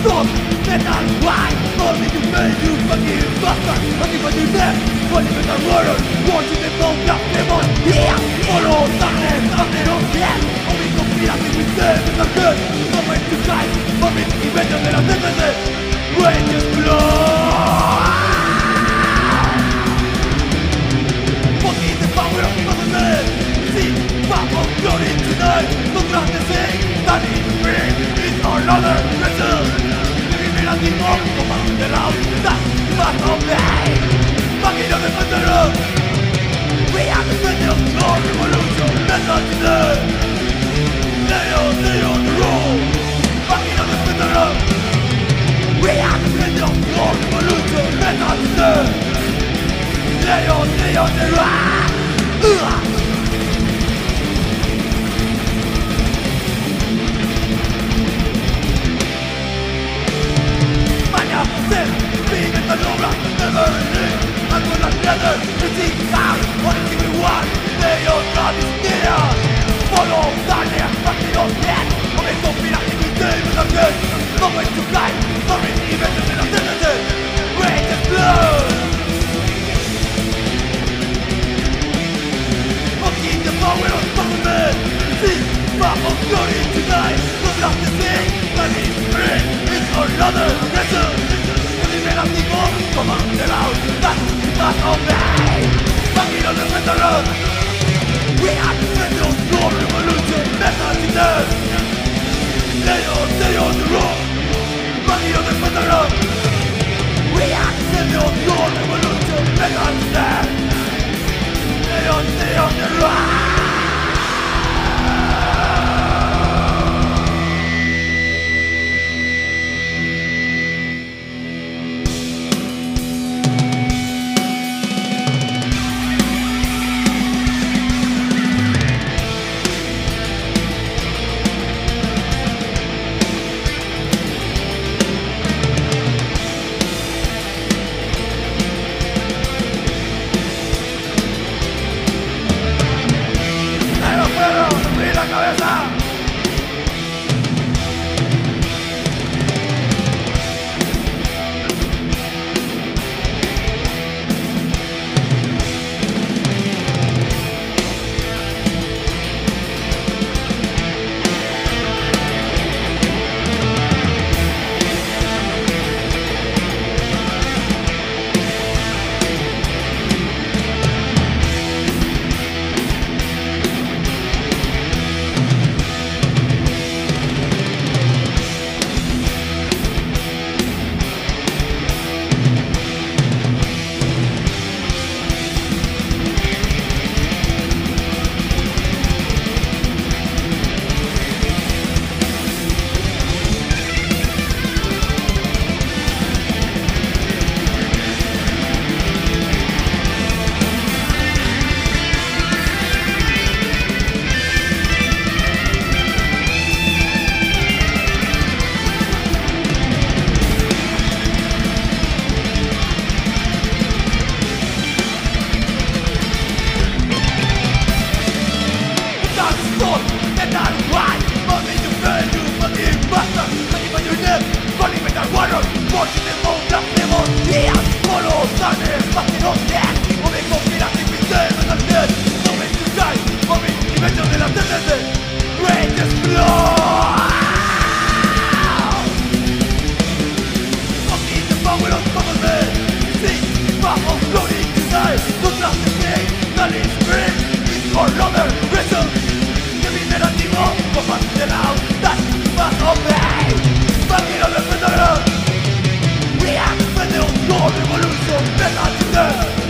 stop, metal, why? Only you made you fucking bastard. Only when you left, only when the murder, watching the bone up, demon, yeah. Follow, darkness, darkness, oh yeah. Only conspiracy with them in the good. No way to hide, only invention de la tendencia. Rage blood. Fucking the power of government. See, back of glory tonight. Don't trust the same, that is free. It's another vessel. Demon, command the round, that's part of pain. Fucking on the federal. We are the federal no revolution, that's not today. Stay on the road. Fucking on the federal. We are the federal no revolution, that's not today. Stay on the road. Being at the Nora, never ending. I'm gonna gather to see how what do we want? They all got is near. Follow darkness, fucking on death. I'm a conspiracy with them in the good. No way to hide, sorry, even if it's not tendency. Rage and blood. Fucking the power of government. See, back of glory tonight. Not just the thing that is free. It's another vessel. Command the round, that's part of pain. Fucking on the federal. We are the federal no revolution, that's not today. Stay on the road. Fucking on the federal. We are the federal no revolution, that's not today. Stay on the road. Watching the moon up the moon, yeah. Follow darkness, fucking on death. Only conspiracy with them and the dead. No way to die, only invention de la tendencia. Rage and blood. Fucking the power of government. See, back of glory tonight. Don't trust the thing that is free. It's for another reason. The minerativo, command the round, that's part of pain. Fucking on the federal. We are the federal no revolution, that's not today.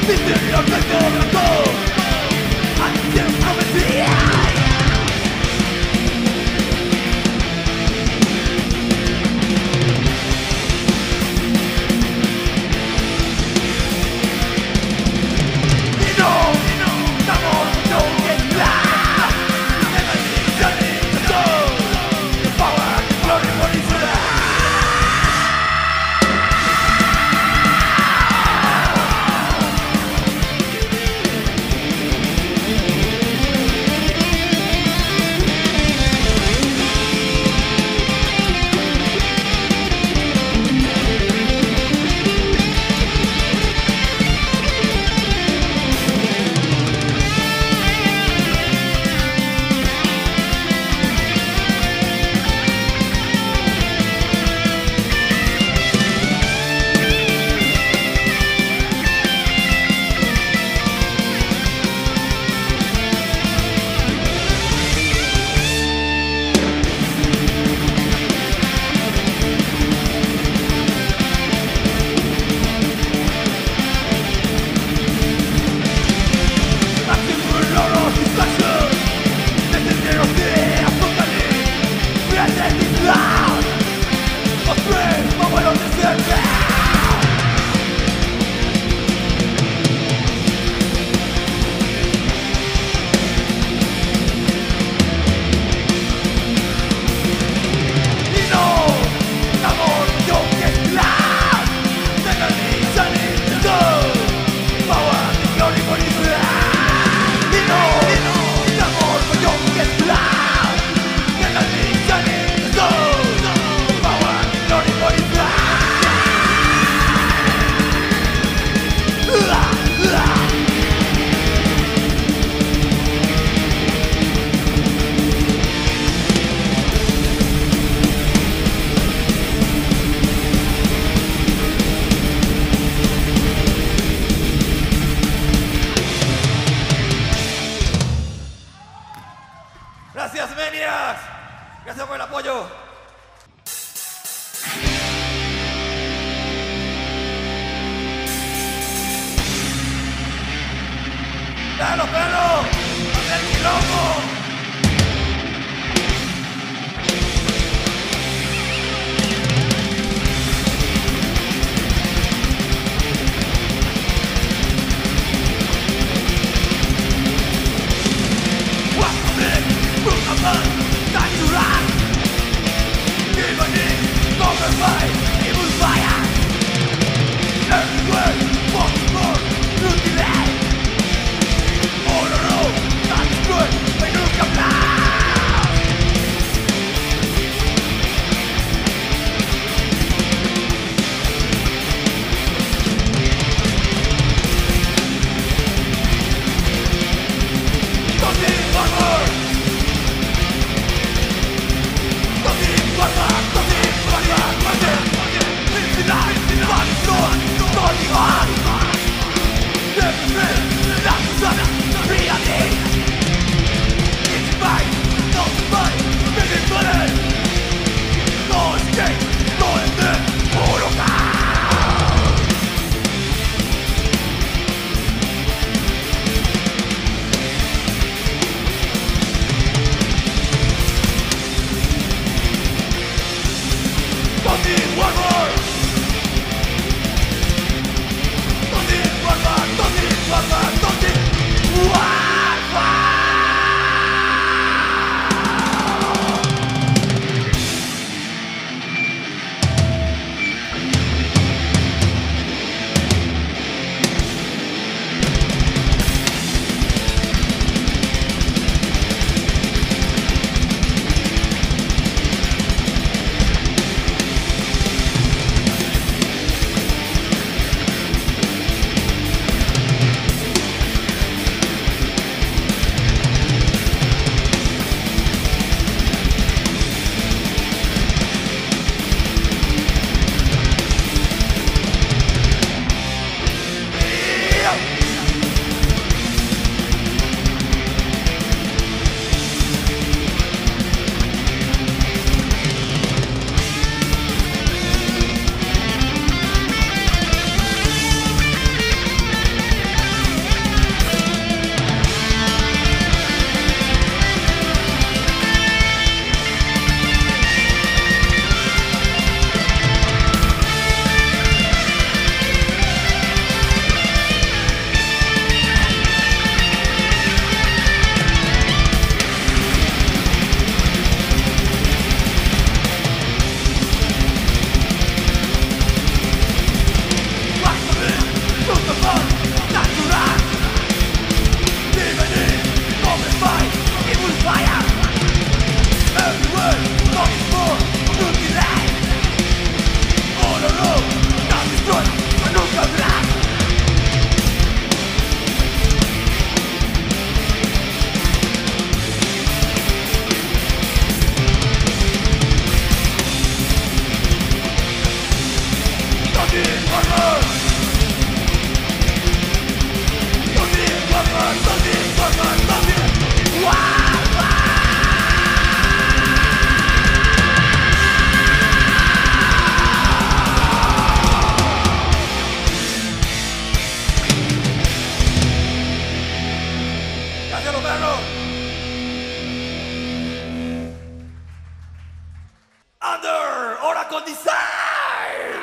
Misterio blanco, blanco. Antes profecía. Gracias, Menias. Gracias por el apoyo. ¡Espéralo, espéralo! ¡Hacer quilombo! Everywhere, walking more, brutally. Oh no, no, not destroyed. Under Oracle Design.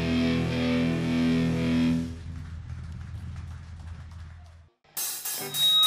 Gracias.